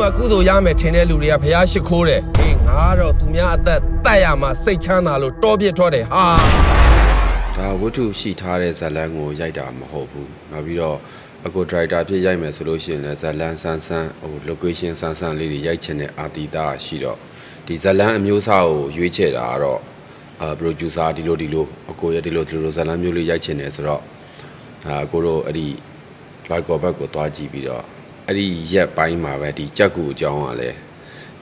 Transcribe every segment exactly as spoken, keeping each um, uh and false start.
မှာကုသိုလ်ရမယ်ထင်တဲ့လူတွေကဖျားရှိခိုးတယ်အေးငါတော့သူများအသက်တက်ရမှာစိတ်ချမ်းသာလို့တောပြစ်ထွက်တယ်ဟာဒါဝတ္ထုရှိထားတဲ့ဇလန်းကိုရိုက်တာမဟုတ်ဘူးနောက်ပြီးတော့အကိုဒရိုက်တာဖြစ်ရိုက်မယ်ဆိုလို့ရှိရင်လည်းဇလန်းဆန်းဆန်းဟို location ဆန်းဆန်းလေးတွေရိုက်ချင်တဲ့အာတီတာရှိတော့ဒီဇလန်းအမျိုးအစားကိုရွေးချယ်တာကတော့အာ producer ဒီလိုဒီလိုအကိုရဒီလိုဒီလိုဇလန်းမျိုးလေးရိုက်ချင်တယ်ဆိုတော့အာအကိုတို့အဲ့ဒီ like ကိုဘက်ကိုတွားကြည့်ပြီးတော့အဲ့ဒီရက်ပိုင်းမှာပဲဒီကြက်ကူအကြောင်းကလည်းဒီ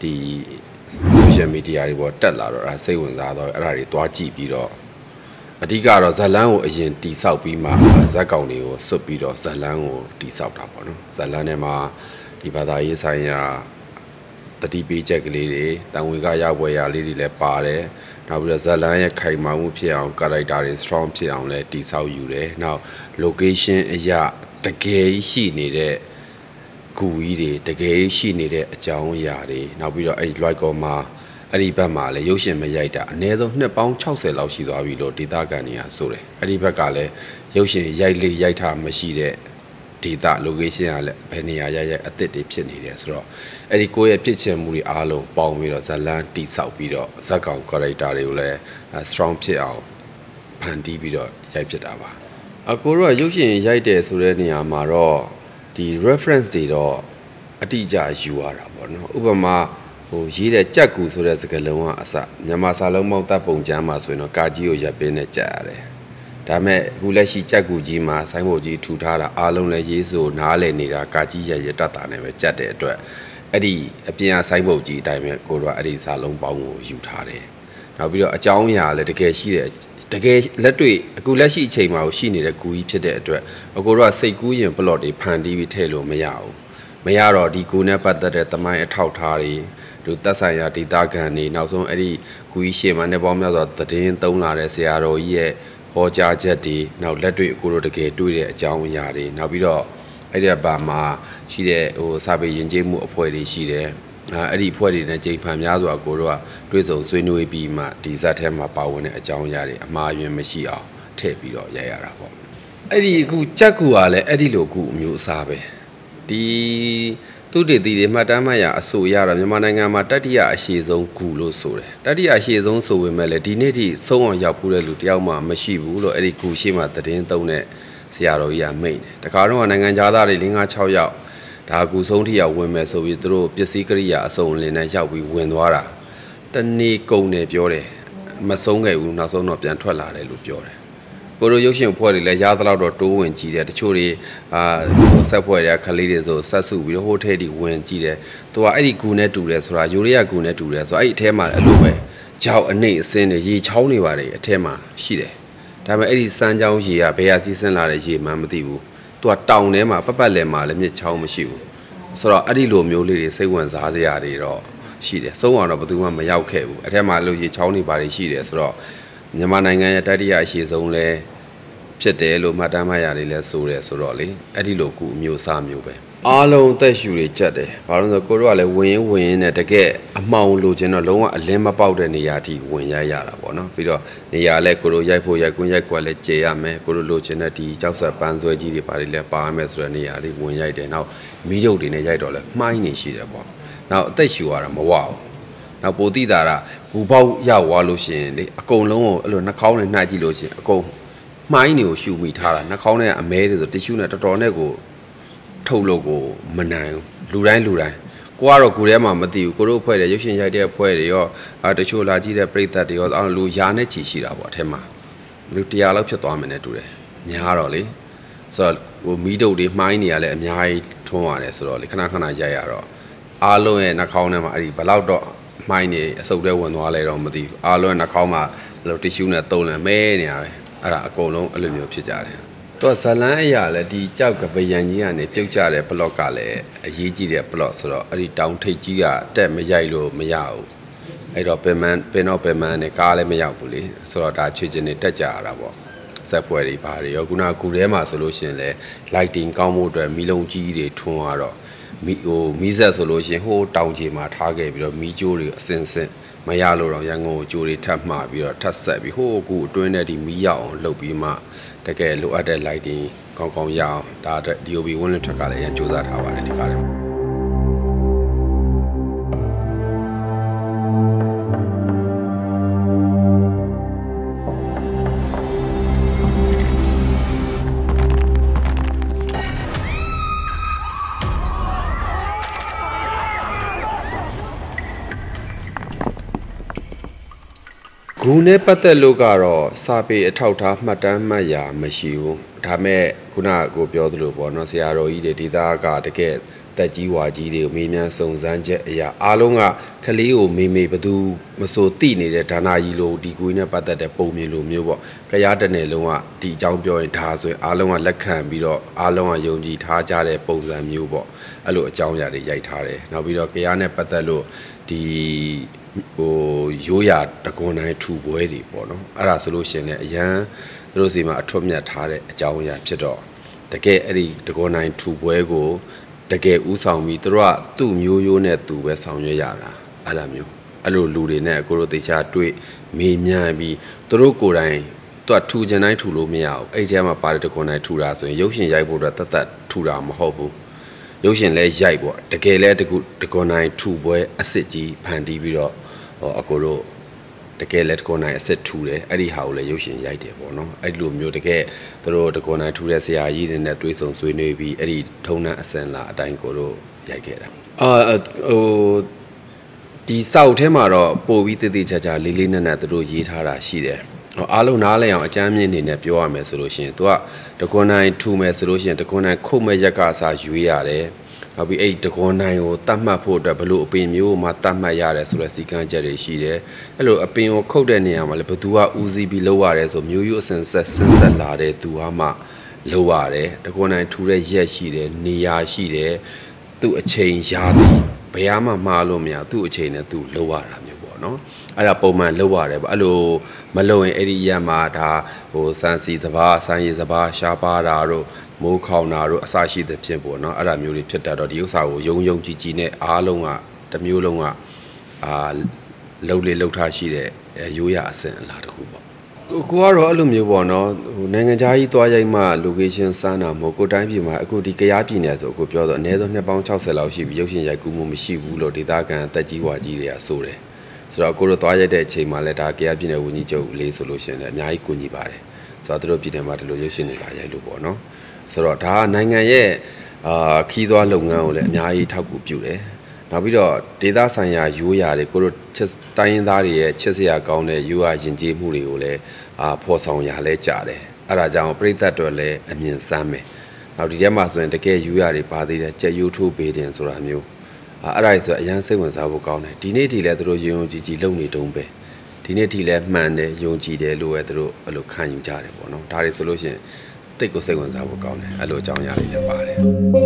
social media တွေပေါ်တက်လာတော့အဲစိတ်ဝင်စားတော့အဲ့ဒါတွေတွားကြည့်ပြီးတော့အဓိကတော့ဇလန်းကိုအရင်တိဆောက်ပြီးမှဇက်ကောင်တွေကိုစွတ်ပြီးတော့ဇလန်းကိုတိဆောက်တာပေါ့နော်ဇလန်းထဲမှာဒီဘာသာရေးဆိုင်ရာတတိပေးချက်ကလေးတွေတန်ဝင်ကရောက်ပွဲရလေးတွေလည်းပါတယ်နောက်ပြီးတော့ဇလန်းရဲ့ခိုင်မာမှုဖြစ်အောင် character တွေ strong ဖြစ်အောင်လည်းတိဆောက်ယူတယ်နောက် location အရာတကယ်ရှိနေတဲ့ကူကြီးတွေတကယ်ရှိနေတဲ့အကြောင်းအရာတွေနောက်ပြီးတော့အဲ့ဒီ like ကောမှာအဲ့ဒီဘက်မှာလည်းရုပ်ရှင်မရိုက်တာအနည်းဆုံးနှစ်ပေါင်း၆၀လောက်ရှိသွားပြီလို့ဒေတာကန်တွေကဆိုတယ်အဲ့ဒီဘက်ကလည်းရုပ်ရှင်ရိုက်လေးရိုက်ထားမရှိတဲ့ဒေတာ location ကလည်းဘယ်နေရာရိုက်ရိုက်အသစ်တွေဖြစ်နေတယ်ဆိုတော့အဲ့ဒီကိုယ့်ရဲ့ဖြစ်ချင်မှုတွေအားလုံးပေါင်းပြီးတော့ဇလန်းတိဆောက်ပြီးတော့ဇက်ကောင် character တွေကိုလည်း strong ဖြစ်အောင်ဖန်တီးပြီးတော့ရိုက်ဖြစ်တာပါအကိုတို့ကရုပ်ရှင်ရိုက်တယ်ဆိုတဲ့နေရာမှာတော့ဒီ reference တွေတော့အတိအကျယူရတာပေါ့နော်ဥပမာဟိုရေးတဲ့ကြက်ကူဆိုတဲ့စကားလုံးကအစမြန်မာစာလုံးပေါင်းတပ်ပုံကျမ်းမှာဆိုရင်တော့ကာကြီးကိုရပ်ပင်းနဲ့ကြက်ရတယ်ဒါမဲ့အခုလက်ရှိကြက်ကူကြီးမှာဆိုင်းဘုတ်ကြီးထူထားတာအားလုံးလည်းရေးဆိုနားလည်နေတာကာကြီးရရတတ်တာနဲ့ပဲကြက်တဲ့အတွက်အဲ့ဒီအပြင်အဆိုင်းဘုတ်ကြီးအတိုင်းပဲကိုတို့ကအဲ့ဒီစာလုံးပေါင်းကိုယူထားတယ်နောက်ပြီးတော့အကြောင်းအရာလည်းတကယ်ရှိတဲ့တကယ်လက်တွေ့အခုလက်ရှိအချိန်မှာရှိနေတဲ့ကူကြီးဖြစ်တဲ့အတွက်အကိုတို့ကစိတ်ကူးရင် plot တွေဖန်တီးပြီးထည့်လို့မရဘူးမရတော့ဒီကူနဲ့ပတ်သက်တဲ့သမိုင်းအထောက်ထားတွေသူသက်ဆိုင်ရာဒေတာကန်တွေနောက်ဆုံးအဲ့ဒီကူကြီးရှေ့မှာနေပေါင်းများစွာသတင်းသုံးလာတဲ့ဆရာတော်ကြီးရဲ့ဟောကြားချက်တွေနောက်လက်တွေ့အကိုတို့တကယ်တွေ့တဲ့အကြောင်းအရာတွေနောက်ပြီးတော့အဲ့ဒီဘာမှာရှိတဲ့ဟိုစာပေယဉ်ကျေးမှုအဖွဲ့တွေရှိတယ်အဲ့ဒီဖွဲ့တွေနဲ့ချိန်ဖန်များစွာကိုတို့ကတွေးဆုံဆွေးနွေးပြီးမှဒီဇက်ထဲမှာပါဝင်တဲ့အကြောင်းအရာတွေအမှားယွင်းမရှိအောင်ထည့်ပြီးတော့ရိုက်ရတာပေါ့အဲ့ဒီအခုကြက်ကူကလည်းအဲ့ဒီလိုကူအမျိုးအစားပဲဒီသူတည်တည်တွေမှတ်တမ်းမှတ်ရအဆိုရတော့မြန်မာနိုင်ငံမှာတတိယအရှိဆုံးကူလို့ဆိုတယ်တတိယအရှိဆုံးဆိုပေမဲ့လည်းဒီနေ့ထိဆုံးအောင်ရောက်ဖူးတဲ့လူတယောက်မှမရှိဘူးလို့အဲ့ဒီကူရှိမှသတင်းသုံးတဲ့ဆရာတော်ကြီးကမိန့်တယ်တခါတော့နိုင်ငံသားတွေ၄၅၆ယောက်ဒါကူဆုံးထိရောက်ဝင်မယ်ဆိုပြီးသူတို့ပစ္စည်းကိရိယာအစုံလင်နဲ့ရောက်ပြီးဝင်သွားတာတနေ့ကုန်တယ်ပြောတယ်မဆုံးခဲ့ဘူးနောက်ဆုံးတော့ပြန်ထွက်လာတယ်လို့ပြောတယ်ကိုတို့ရုပ်ရှင်ဖွဲ့တွေလည်းရသလောက်တော့တိုးဝင်ကြည့်တယ်တချို့တွေအာဆက်ဖွဲ့တွေကခလေးတွေဆိုဆက်စုပြီးတော့ဟိုထဲတွေဝင်ကြည့်တယ်သူကအဲ့ဒီကူနဲ့တူတယ်ဆိုတာယူရီးယားကူနဲ့တူတယ်ဆိုတော့အဲ့ဒီအထဲမှာအဲ့လိုပဲကြောက်အနေအစင်းတွေရေချောင်းနေပါတယ်အထဲမှာရှိတယ်ဒါပေမဲ့အဲ့ဒီစမ်းချောင်းရေကဘယ်ဟာစီးဆင်းလာတဲ့ရေမှန်းမသိဘူးသူကတောင်ထဲမှာပတ်ပတ်လည်မှာလည်းမြစ်ချောင်းမရှိဘူးဆိုတော့အဲ့ဒီလိုမျိုးလေးတွေစိတ်ဝင်စားစရာတွေတော့ရှိတယ်ဆုံးအောင်တော့ဘယ်သူမှမရောက်ခဲ့ဘူးအထက်မှာလို့ရေချောင်းနေပါတွေရှိတယ်ဆိုတော့မြန်မာနိုင်ငံရဲ့တတိယအရှိဆုံးလဲဖြစ်တယ်လို့မှတ်တမ်းမှတ်ရတယ်လဲဆိုတယ်ဆိုတော့လေအဲ့ဒီလိုကူအမျိုးအစားမျိုးပဲအားလုံးအသက်ရှူတွေကြက်တယ်ဘာလို့လဲဆိုကိုတို့ကလည်းဝင်ရင်ဝင်ရင်နဲ့တကယ်အမှောင်လိုချင်တော့လုံးဝအလင်းမပေါက်တဲ့နေရာထိဝင်ရရတာပေါ့နော်ပြီးတော့နေရာလဲကိုတို့ရိုက်ဖို့ရိုက်ကွင်းရိုက်ကွက်လဲကျေရမယ်ကိုတို့လိုချင်တဲ့ဒီကြောက်ဆက်ပန်းဆွဲကြီးတွေပါလိလဲပါရမယ်ဆိုတဲ့နေရာလေးဝင်ရိုက်တယ်နောက်မီးရုပ်တွေနဲ့ရိုက်တော့လဲမှိုင်းနေရှိတယ်ပေါ့နောက်အသက်ရှူရတာမဝဘူးနောက်ပိုတိတာကဘူပေါက်ရောက်သွားလို့ရှိရင်လေအကုန်လုံးကိုအဲ့လိုနှာခေါင်းနဲ့နှိုက်ကြည့်လို့ရှိရင်အကုန်မှိုင်းနေကိုရှူမိထားတာနှာခေါင်းနဲ့အမဲတွေဆိုတ िश ူးနဲ့တော်တော်နဲ့ကိုထုတ်လို့ကိုမနိုင်ဘူးလူတိုင်းလူတိုင်းကိုကတော့ကိုယ်ထဲမှာမသိဘူးကိုတို့အဖွဲ့တွေရုပ်ရှင်ရိုက်တဲ့အဖွဲ့တွေရောအဲတချို့လာကြည့်တဲ့ပရိသတ်တွေရောအဲ့လိုယာနဲ့ချီရှိတာပေါ့အထက်မှာလူတရားလောက်ဖြစ်သွားမယ်နဲ့တူတယ်ညားတော့လေဆိုတော့ဟိုမီးတုပ်တွေမှိုင်းနေရလဲအများကြီးထွန်းရတယ်ဆိုတော့လေခဏခဏရိုက်ရတော့အားလုံးရဲ့နှာခေါင်းထဲမှာအဲ့ဒီဘလောက်တော့မှိုင်းနေအစုပ်ထဲဝင်သွားလဲတော့မသိဘူးအားလုံးရဲ့နှာခေါင်းမှာအဲ့လိုတ िश ူးနဲ့တုံးလဲမဲနေရပဲအဲ့ဒါအကုန်လုံးအဲ့လိုမျိုးဖြစ်ကြတယ်သူကဇလန်းအရာလည်းဒီကြောက်ကပယံကြီးကနေပြုတ်ကြတဲ့ block ကလည်းအရေးကြီးတဲ့ block ဆိုတော့အဲ့ဒီတောင်ထိပ်ကြီးကတက်မရိုက်လို့မရဘူးအဲ့တော့ပင်မန်ပင်တော့ပင်မန်နဲ့ကားလည်းမရောက်ဘူးလေဆိုတော့ဒါချွေချင်းနေတက်ကြရတာပေါ့ဇက်ပွဲတွေဘာတွေရောခုနကကူထဲမှာဆိုလို့ရှိရင်လည်း lighting ကောင်းဖို့အတွက်မီးလုံးကြီးတွေထွန်းရတော့မီဟိုမီးဆက်ဆိုလို့ရှိရင်ဟိုတောင်ကြီးမှာထားခဲ့ပြီးတော့မီးကြိုးတွေအစင်စင်မရလို့တော့ရန်ကုန်ကိုကြိုးတွေထပ်မှာပြီးတော့ထပ်ဆက်ပြီးဟိုကူအတွင်းနဲ့ဒီမီးရအောင်လှုပ်ပြီးမှတကယ်လိုအပ်တဲ့ lighting ကောင်းကောင်းရအောင်ဒါ D O B ဝင်းလင်းထွက်ကလည်းအရင်စူးစမ်းထားပါတယ်ဒီကားထဲနဲ့ပတ်သက်လို့ကတော့စာပေအထောက်ထားမှတ်တမ်းမှတ်ရာမရှိဘူးဒါမဲ့ခုနကိုပြောသလိုပေါ့နော်ဆရာတော်ကြီးတွေဒေသကတကယ်တက်ကြီးဝါကြီးတွေကိုမေးမြန်းစုံစမ်းချက်အရာအားလုံးကကလေးကိုမေမေဘသူမဆိုတိနေတဲ့ဒါနာကြီးလိုဒီကွေးနဲ့ပတ်သက်တဲ့ပုံမြင်လိုမျိုးပေါ့ကြားတဲ့နယ်လုံးကဒီအကြောင်းပြောရင်ဒါဆိုရင်အားလုံးကလက်ခံပြီးတော့အားလုံးကယုံကြည်ထားကြတဲ့ပုံစံမျိုးပေါ့အဲ့လိုအကြောင်းအရာတွေရိုက်ထားတယ်နောက်ပြီးတော့ကြားနဲ့ပတ်သက်လို့ဒီဟိုရိုးရာတကွန်တိုင်းထူပွဲတွေပေါ့နော်အဲ့ဒါဆိုလို့ရှင်လည်းအရန်သူတို့စီမှာအထွတ်မြတ်ထားတဲ့အကြောင်းအရာဖြစ်တော့တကယ်အဲ့ဒီတကွန်တိုင်းထူပွဲကိုတကယ်ဥဆောင်ပြီးသူတို့ကသူ့မျိုးရိုးနဲ့သူပဲဆောင်ရွက်ရတာအဲ့လိုမျိုးအဲ့လိုလူတွေနဲ့ကိုတို့တေချာတွေ့မေးမြန်းပြီးသူတို့ကိုယ်တိုင်သူကထူချင်တိုင်းထူလို့မရဘူးအဲ့ဒီထဲမှာပါတဲ့တကွန်တိုင်းထူတာဆိုရင်ရုပ်ရှင်ရိုက်ဖို့တော့တတ်တတ်ထူတာမဟုတ်ဘူးရုပ်ရှင်လဲရိုက်ပေါ့တကယ်လဲတကူတကွန်တိုင်းထူပွဲအစ်စ်ကြီးဖန်တီးပြီးတော့ဟောအကိုတို့တကယ်လဲတကွန်တိုင်းအစ်စ်ထူတယ်အဲ့ဒီဟာကိုလဲရုပ်ရှင်ရိုက်တယ်ပေါ့နော်အဲ့လိုမျိုးတကယ်သူတို့တကွန်တိုင်းထူတဲ့ဆရာကြီးတွေနဲ့တွေးဆုံဆွေးနွေးပြီးအဲ့ဒီထုံနှံအစင်လာအတိုင်းကိုတို့ရိုက်ခဲ့တာအာဟိုဒီစောက်ထဲမှာတော့ပို့ပြီးတည်တည်ချာချာလေးလေးနက်နက်သူတို့ရေးထားတာရှိတယ်အားလုံးနားလည်အောင်အကြမ်းမြင့်နေနဲ့ပြောရမယ်ဆိုလို့ရှိရင်သူကတကွန်တိုင်းထူမယ်ဆိုလို့ရှိရင်တကွန်တိုင်းခုတ်မဲ့ရက်ကစားရွေးရတယ်နောက်ပြီးအဲ့တကွန်တိုင်းကိုတတ်မှတ်ဖို့အတွက်ဘလို့အပင်မျိုးမှတတ်မှတ်ရတယ်ဆိုတဲ့စီကံချက်တွေရှိတယ်အဲ့လိုအပင်ကိုခုတ်တဲ့နေရာမှာလည်းဘသူကဦးစီးပြီးလုပ်ရတယ်ဆိုမျိုးရိုးအစင်ဆက်ဆင်းသက်လာတဲ့သူကမှလုပ်ရတယ်တကွန်တိုင်းထူတဲ့ရက်ရှိတယ်နေရာရှိတယ်သူ့အချိန်ရာသီဘယ်မှမှားလို့မရသူ့အချိန်နဲ့သူ့လုပ်ရတာမျိုးပေါ့နော်အဲ့ဒါပုံမှန်လုပ်ရတယ်ပေါ့အဲ့လိုမလုပ်ရင်အဲ့ဒီရက်မှာဒါဟိုစမ်းစီစဘာစမ်းရည်စဘာရှားပါတာတို့မိုးခေါင်တာတို့အစရှိတဲ့ဖြစ်ပေါ့နော်အဲ့ဒါမျိုးတွေဖြစ်တတ်တော့ဒီဥစ္စာကိုယုံယုံကြည်ကြည်နဲ့အားလုံးကတစ်မျိုးလုံးကအာလှုပ်လေလှုပ်ထားရှိတဲ့ရိုးရအစင်အလားတစ်ခုပေါ့ကိုကတော့အဲ့လိုမျိုးပေါ့နော်ဟိုနိုင်ငံခြားကြီးသွားရိုက်မှ location စမ်းတာမဟုတ်ကိုတိုင်းပြည်မှာအခုဒီကရားပြည်နယ်ဆိုကိုပြောတော့အနည်းဆုံးနှစ်ပေါင်း၆၀လောက်ရှိပြီရုပ်ရှင်ရိုက်ကူးမှုမရှိဘူးလို့ဒေသခံတက်ကြီးဝါကြီးတွေကဆိုတယ်ဆိုတော့ကိုတို့သွားရိုက်တဲ့အချိန်မှာလည်းဒါကရားပြည်နယ်ဝန်ကြီးချုပ်လေးဆိုလို့ရှိရင်လည်းအများကြီးကူညီပါတယ်ဆိုတော့သူတို့ပြည်နယ်မှာဒီလိုရုပ်ရှင်တွေလာရိုက်လို့ပေါ့နော်ဆိုတော့ဒါကနိုင်ငံရဲ့အာခီးသွားလုပ်ငန်းကိုလည်းအများကြီးထောက်ကူပြုတယ်နောက်ပြီးတော့ဒေသဆိုင်ရာရိုးရာတွေကိုတို့တိုင်းရင်းသားတွေရဲ့ချစ်စရာကောင်းတဲ့ရိုးရာယဉ်ကျေးမှုတွေကိုလည်းအာဖော်ဆောင်ရလဲကြတယ်အဲ့ဒါကြောင့်ပြည်သက်တွေလည်းအမြင်စမ်းမယ်နောက်ဒီထဲမှာဆိုရင်တကယ်ရိုးရာတွေပါသေးတယ်ကြက်ရိုးထိုးပေးတယ်ဆိုတာမျိုးအဲ့ဒါဆိုအရန်စိတ်ဝင်စားဖို့ကောင်းတယ်ဒီနေ့ထိလည်းသူတို့ယုံယုံကြည်ကြည်လုပ်နေတုံးပဲဒီနေ့ထိလည်းမှန်တယ်ယုံကြည်တယ်လို့ပဲသူတို့အဲ့လိုခံယူကြတယ်ပေါ့နော်ဒါတွေဆိုလို့ရှိရင်တိတ်ကိုစိတ်ဝင်စားဖို့ကောင်းတယ်အဲ့လိုအကြောင်းအရာတွေလည်းပါတယ်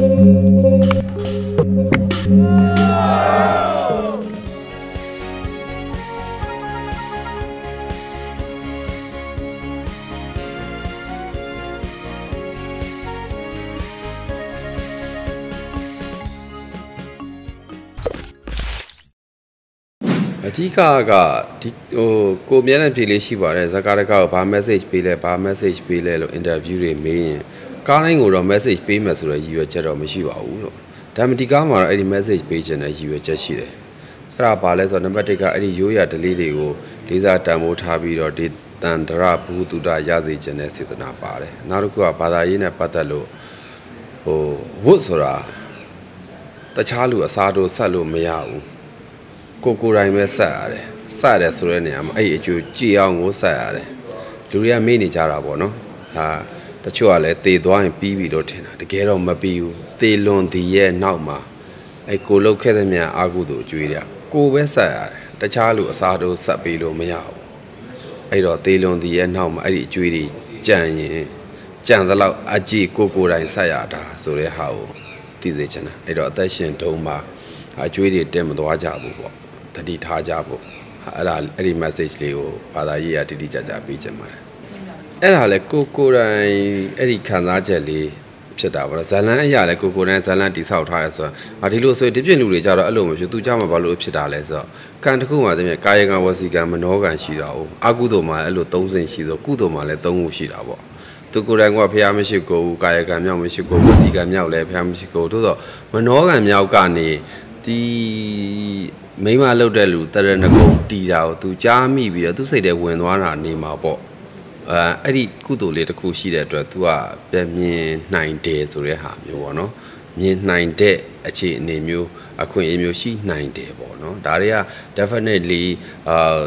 အဓိကကဒီဟိုကိုမြဲတဲ့ဖြေလေးရှိပါတယ်ဇကာတကောဘာ message ပေးလဲဘာ message ပေးလဲလို့ interview တွေမေးရင်ကားတိုင်းကိုတော့ message ပေးမယ်ဆိုတော့ရည်ရွယ်ချက်တော့မရှိပါဘူးလို့ဒါမှဒီကားမှာတော့အဲ့ဒီ message ပေးခြင်းနဲ့ရည်ရွယ်ချက်ရှိတယ်အဲ့ဒါဘာလဲဆိုတော့နံပါတ်တစ်ကအဲ့ဒီရိုးရာဓလေ့တွေကိုလေးစားတန်ဖိုးထားပြီးတော့ဒီတန်တရဘူးတုဒရစေခြင်းနဲ့စေတနာပါတယ်နောက်တစ်ခုကဘာသာရေးနဲ့ပတ်သက်လို့ဟိုဝတ်ဆိုတာတခြားလူအစားတို့ဆက်လို့မရဘူးကိုကိုတိုင်းပဲဆက်ရတယ်ဆက်ရတယ်ဆိုတဲ့နေရာမှာအဲ့ဒီအကျိုးကြည်အောင်ကိုဆက်ရတယ်လူတွေကမေ့နေကြတာပေါ့နော်ဟာတချို့ကလည်းတေသွားရင်ပြီးပြီလို့ထင်တာတကယ်တော့မပြီးဘူးတေလွန်ဒီရဲ့နောက်မှာအဲ့ကိုလုတ်ခဲ့တဲ့မြန်အာကုသို့ကြွေးတယ်ကိုပဲဆက်ရတယ်တခြားလူအစားတို့ဆက်ပြီးလို့မရဘူးအဲ့တော့တေလွန်ဒီရဲ့နောက်မှာအဲ့ဒီအကျွေးတွေကြံရင်ကြံသလောက်အကြည့်ကိုကိုတိုင်းဆက်ရတာဆိုတဲ့ဟာကိုသိသိချင်တာအဲ့တော့အသက်ရှင်တုံးမှာအကျွေးတွေတင်မသွားကြဘူးပေါ့တတိထားကြဖို့အဲ့ဒါအဲ့ဒီ message လေးကိုဘာသာရေးရတိတိကျကျပေးချင်ပါတယ်အဲ့ဒါလည်းကိုကိုတိုင်းအဲ့ဒီခံစားချက်လေးဖြစ်တာပေါ့ဇလန်းအရာလည်းကိုကိုတိုင်းဇလန်းတိဆောက်ထားရဲဆိုတော့ဒီလိုဆိုဒီပြည့်လူတွေကြတော့အဲ့လိုမဖြစ်သူကြမှာဘာလို့ဖြစ်တာလဲဆိုတော့ကံတစ်ခုမှတည်းကာယကံဝစီကံမနောကံရှိတာ哦အကုသိုလ်မှာအဲ့လိုသုံးစင်ရှိဆိုကုသိုလ်မှာလည်းသုံးခုရှိတာပေါ့သူကိုယ်တိုင်ကဖျားမရှိကိုကာယကံမြောက်မရှိကိုဝစီကံမြောက်လည်းဖျားမရှိကိုသို့တော့မနောကံမြောက်ကနေဒီမိမလှုပ်တဲ့လူတရဏဂုံတီတာကိုသူကြားမိပြီးတော့သူစိတ်ထဲဝင်သွားတာနေမှာပေါ့အဲအဲ့ဒီကုသိုလ်လေးတစ်ခုရှိတဲ့အတွက် तू ကပြန်မြင်နိုင်တယ်ဆိုတဲ့ဟာမျိုးပေါ့နော်မြင်နိုင်တဲ့အခြေအနေမျိုးအခွင့်အရေးမျိုးရှိနိုင်တယ်ပေါ့နော်ဒါတွေက definitely အာထ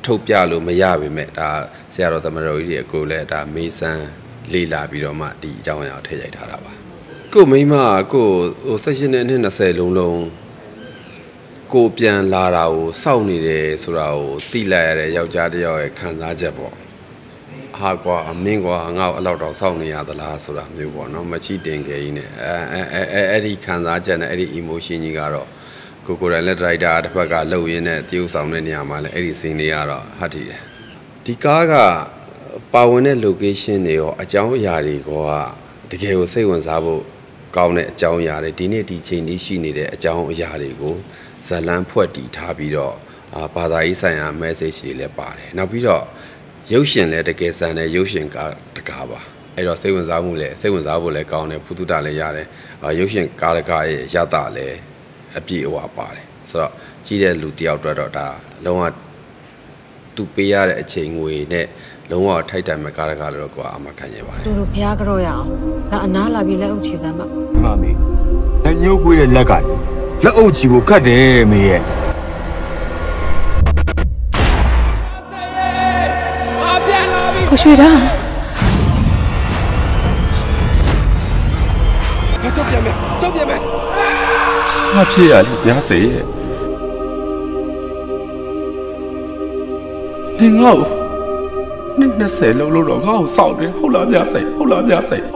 ထုတ်ပြလို့မရပါမဲ့ဒါဆရာတော်သမတော်ကြီးတွေကိုလည်းဒါမေးစမ်းလေးလာပြီးတော့မှဒီအကြောင်းအရာထည့်ရိုက်ထားတာပါကိုမိမကိုဟိုဆက်ရှင်နဲ့နှစ်20လုံးလုံးကိုပြန်လာတာကိုစောင့်နေတယ်ဆိုတာကိုသိလိုက်ရတဲ့ယောက်ျားတစ်ယောက်ရဲ့ခံစားချက်ပေါ့ဟာကွာမင်းကွာငါ့ကိုအဲ့လောက်တော့စောင့်နေရသလားဆိုတာမျိုးပေါ့နော်မချီတင်ခဲ့ကြီးနဲ့အဲအဲအဲအဲ့ဒီခံစားချက်နဲ့အဲ့ဒီ emotion ကြီးကတော့ကိုကိုယ်တိုင်လက်ဒရိုက်တာတစ်ဖက်ကလှုပ်ရင်းနဲ့တရုပ်ဆောင်တဲ့နေရာမှာလည်းအဲ့ဒီ scene လေးကတော့ဟတ်တည်တယ်ဒီကားကပါဝင်တဲ့ location တွေရောအကြောင်းအရာတွေကတကယ်ကိုစိတ်ဝင်စားဖို့ကောင်းတဲ့အကြောင်းအရာတွေဒီနေ့ဒီချိန်นี้ရှိနေတဲ့အကြောင်းအရာတွေကိုဇလန်းဖွက်တည်ထားပြီးတော့အာဘာသာရေးဆိုင်ရာ message တွေလည်းပါတယ်နောက်ပြီးတော့ရုပ်ရှင်လည်းတကယ်ဆန်တဲ့ရုပ်ရှင်ကတကားပါအဲ့တော့စိတ်ဝင်စားမှုလည်းစိတ်ဝင်စားဖို့လည်းကောင်းတယ်ဖူးတူတာလည်းရတယ်အာရုပ်ရှင်ကားတကားရဲ့ရတာလည်းအပြည့်အဝပါတယ်ဆိုတော့ကြီးတဲ့လူတယောက်အတွက်တော့ဒါလုံးဝသူပေးရတဲ့အချိန်ငွေနဲ့လုံးဝထိုက်တန်မဲ့ကားတကားလို့ကွာအမှခံရပါတယ်တူတူဖျားကြောရအောင်ဒါအနားလာပြီးလက်အုပ်ချီစမ်းပါမမေလက်ညှိုးကွေးတဲ့လက်ကလက်အုပ်ချီကိုခတ်တယ်မေရဲ့ကိုရွှေတာကြောက်ပြန်မယ်ကြောက်ပြန်မယ်ဟာဖြစ်ရလို့များစေရဲ့နေငေါ့နှစ်20လုံးလုံးတော့ငါ့ကိုစောင့်တယ်ဟုတ်လားများစေဟုတ်လားများစေ